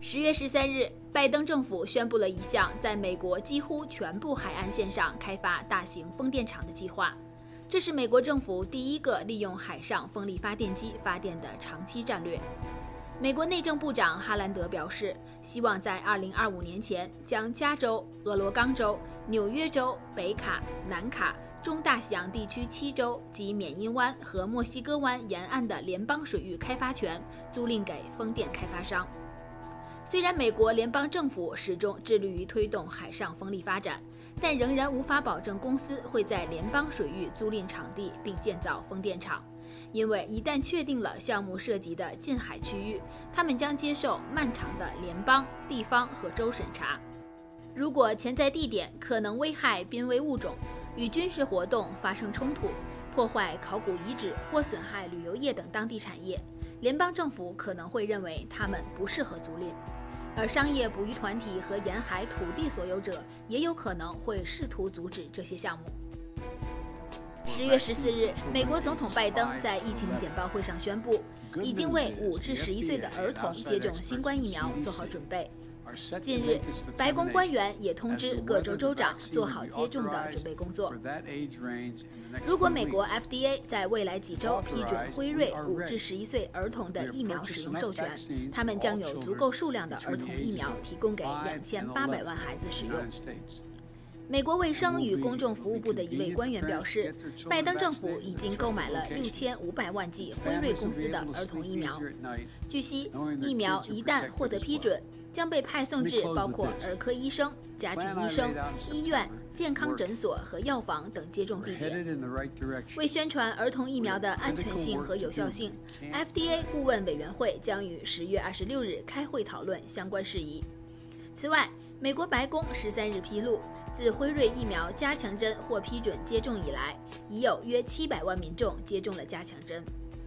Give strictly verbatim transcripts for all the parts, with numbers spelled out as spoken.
十月十三日，拜登政府宣布了一项在美国几乎全部海岸线上开发大型风电场的计划。这是美国政府第一个利用海上风力发电机发电的长期战略。美国内政部长哈兰德表示，希望在二零二五年前将加州、俄罗冈州、纽约州、北卡、南卡、中大西洋地区七州及缅因湾和墨西哥湾沿岸的联邦水域开发权租赁给风电开发商。虽然美国联邦政府始终致力于推动海上风力发展，但仍然无法保证公司会在联邦水域租赁场地并建造风电场，因为一旦确定了项目涉及的近海区域，他们将接受漫长的联邦、地方和州审查。如果潜在地点可能危害濒危物种，与军事活动发生冲突，破坏考古遗址或损害旅游业等当地产业，联邦政府可能会认为它们不适合租赁。而商业捕鱼团体和沿海土地所有者也有可能会试图阻止这些项目。十月十四日，美国总统拜登在疫情简报会上宣布，已经为五至十一岁的儿童接种新冠疫苗做好准备。近日，白宫官员也通知各州州长做好接种的准备工作。如果美国 F D A 在未来几周批准辉瑞五至十一岁儿童的疫苗使用授权，他们将有足够数量的儿童疫苗提供给两千八百万孩子使用。美国卫生与公众服务部的一位官员表示，拜登政府已经购买了六千五百万剂辉瑞公司的儿童疫苗。据悉，疫苗一旦获得批准，将被派送至包括儿科医生、家庭医生、医院、健康诊所和药房等接种地点。为宣传儿童疫苗的安全性和有效性 ，F D A 顾问委员会将于十月二十六日开会讨论相关事宜。此外，美国白宫十三日披露，自辉瑞疫苗加强针获批准接种以来，已有约七百万民众接种了加强针。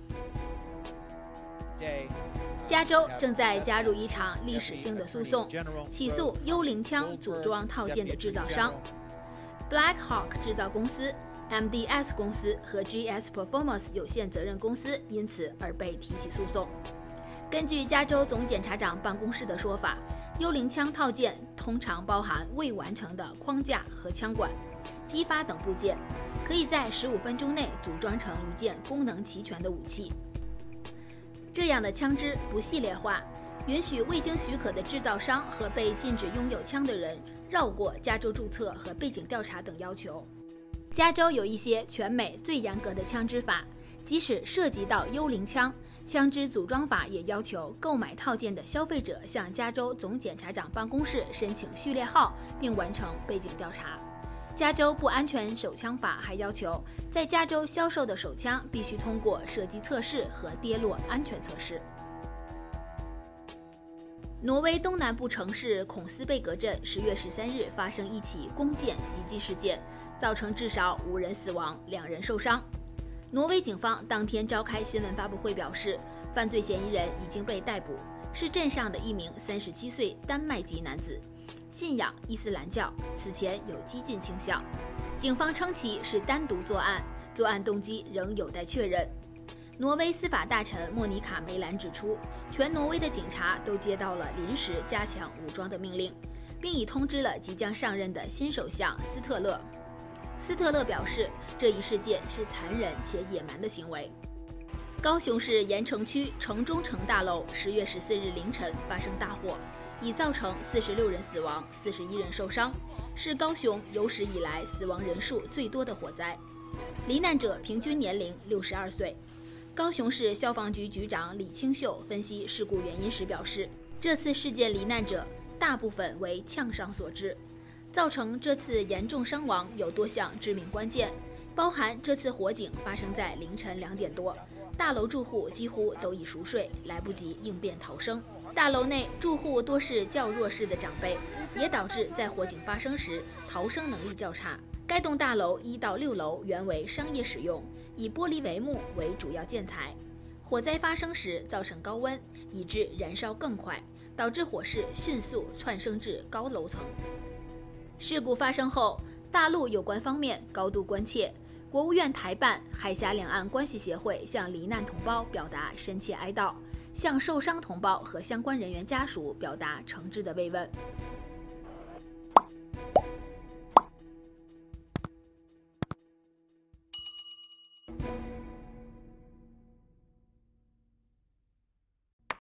加州正在加入一场历史性的诉讼，起诉幽灵枪组装套件的制造商 Black Hawk 制造公司、M D S 公司和 G S Performance 有限责任公司，因此而被提起诉讼。根据加州总检察长办公室的说法，幽灵枪套件通常包含未完成的框架和枪管、击发等部件，可以在十五分钟内组装成一件功能齐全的武器。这样的枪支不系列化，允许未经许可的制造商和被禁止拥有枪的人绕过加州注册和背景调查等要求。加州有一些全美最严格的枪支法，即使涉及到幽灵枪，枪支组装法也要求购买套件的消费者向加州总检察长办公室申请序列号，并完成背景调查。加州不安全手枪法还要求，在加州销售的手枪必须通过射击测试和跌落安全测试。挪威东南部城市孔斯贝格镇十月十三日发生一起弓箭袭击事件，造成至少五人死亡，两人受伤。挪威警方当天召开新闻发布会表示，犯罪嫌疑人已经被逮捕，是镇上的一名三十七岁丹麦籍男子，信仰伊斯兰教，此前有激进倾向。警方称其是单独作案，作案动机仍有待确认。挪威司法大臣莫妮卡·梅兰指出，全挪威的警察都接到了临时加强武装的命令，并已通知了即将上任的新首相斯特勒。斯特勒表示，这一事件是残忍且野蛮的行为。高雄市盐城区城中城大楼十月十四日凌晨发生大火，已造成四十六人死亡，四十一人受伤，是高雄有史以来死亡人数最多的火灾。罹难者平均年龄六十二岁。高雄市消防局局长李清秀分析事故原因时表示，这次事件罹难者大部分为呛伤所致。造成这次严重伤亡有多项致命关键，包含这次火警发生在凌晨两点多，大楼住户几乎都已熟睡，来不及应变逃生。大楼内住户多是较弱势的长辈，也导致在火警发生时逃生能力较差。该栋大楼一到六楼原为商业使用，以玻璃帷幕为主要建材。火灾发生时造成高温，以致燃烧更快，导致火势迅速窜升至高楼层。事故发生后，大陆有关方面高度关切，国务院台办、海峡两岸关系协会向罹难同胞表达深切哀悼， 向受伤同胞和相关人员家属表达诚挚的慰问。